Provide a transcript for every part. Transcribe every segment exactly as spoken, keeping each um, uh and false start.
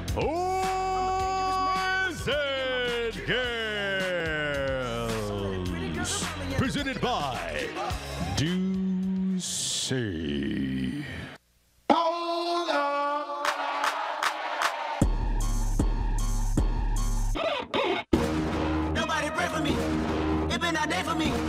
Boys and Girls, presented by Duce. Nobody pray for me. It been a day for me.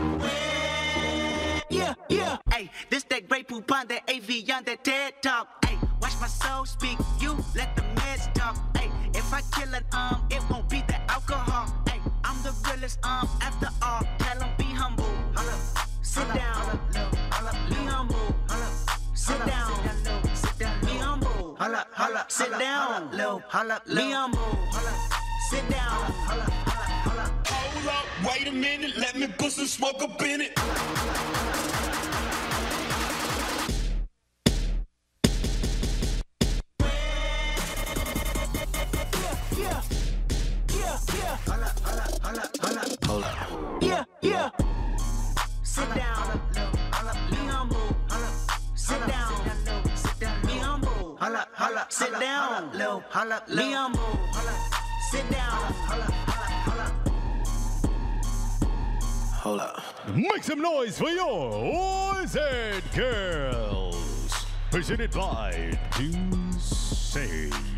Yeah, yeah. Hey, this that great poupon, that A V on that TED Talk. Hey, watch my soul speak. You let the meds talk. Hey, if I kill it, um, it won't be the alcohol. Hey, I'm the realest, um, after all. Tell 'em be humble. Holla, sit down. Be humble. Sit down. Be humble. Holla, holla, sit down. Be humble. Sit down. Hold up, wait a minute, let me put some smoke up in it. Yeah, yeah, yeah. Holla, holla, holla, holla. Hold up. Yeah, yeah. Sit down. Be humble. Sit down. Be humble. Holla, holla, sit down. Be humble. Sit down. Hold up. Make some noise for your boys and girls, presented by Duce.